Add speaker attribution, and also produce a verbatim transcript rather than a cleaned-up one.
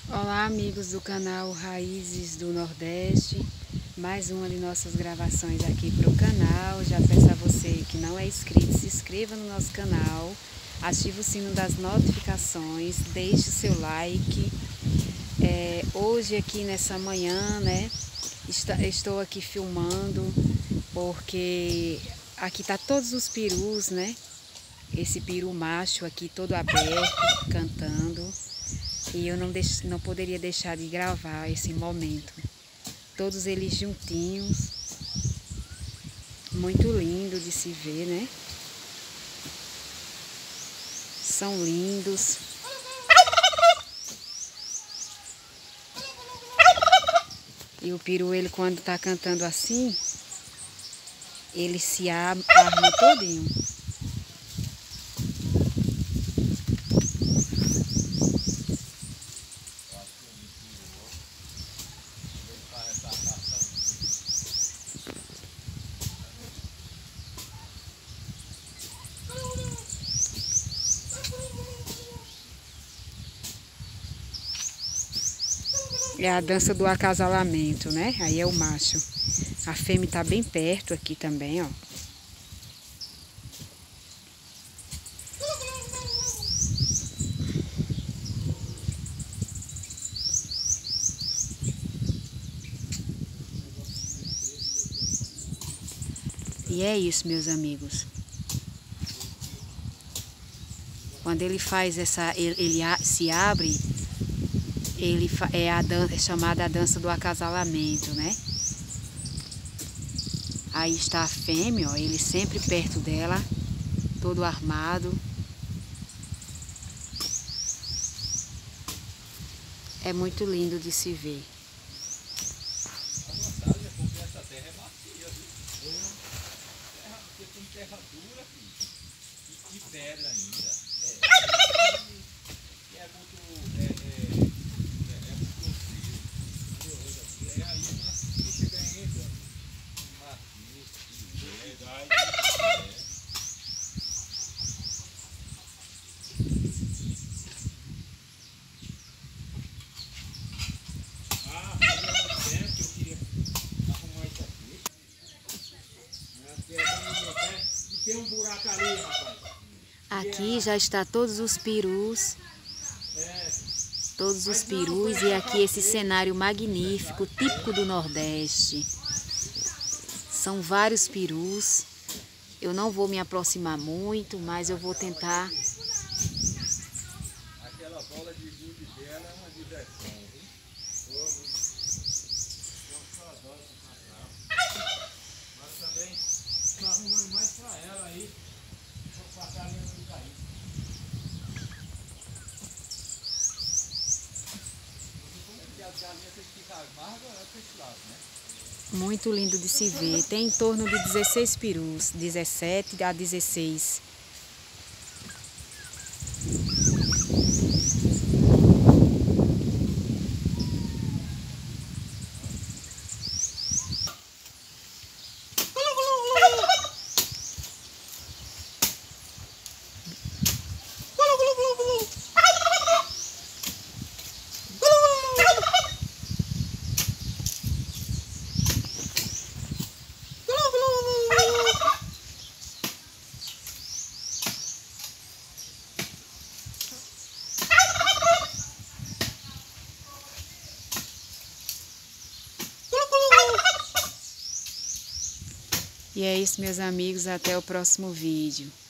Speaker 1: Olá, amigos do canal Raízes do Nordeste, mais uma de nossas gravações aqui para o canal. Já peço a você que não é inscrito, se inscreva no nosso canal, ative o sino das notificações, deixe o seu like. É, hoje aqui nessa manhã, né, está, estou aqui filmando porque aqui tá todos os perus, né, esse peru macho aqui todo aberto, cantando. E eu não, deix, não poderia deixar de gravar esse momento. Todos eles juntinhos. Muito lindo de se ver, né? São lindos. E o peru, ele quando tá cantando assim, ele se arma todinho. É a dança do acasalamento, né? Aí é o macho. A fêmea tá bem perto aqui também, ó. E é isso, meus amigos. Quando ele faz essa, ele, ele se abre, ele é, a dan é chamada a dança do acasalamento, né? Aí está a fêmea, ó, ele sempre perto dela, todo armado. É muito lindo de se ver.
Speaker 2: Essa terra é macia, viu? Terra, porque tem terra dura, filho. E, e pedra ainda. É, e é muito. É, é, é, é muito frio. E aí macio chega ainda. Macio, é verdade. É. Ah, fazia muito tempo que eu queria arrumar isso aqui. E tem um buraco ali, rapaz.
Speaker 1: Aqui já está todos os perus. Todos os perus e aqui esse cenário magnífico, típico do Nordeste. São vários perus. Eu não vou me aproximar muito, mas eu vou tentar.
Speaker 2: Aquela bola de gude dela é uma diversão, viu? Mas também estou arrumando mais para ela aí. Vou passar a linha do cair. As galinhas têm que ficar mais agora para esse lado, né?
Speaker 1: Muito lindo de se ver. Tem em torno de dezesseis perus, dezessete a dezesseis. E é isso, meus amigos, até o próximo vídeo.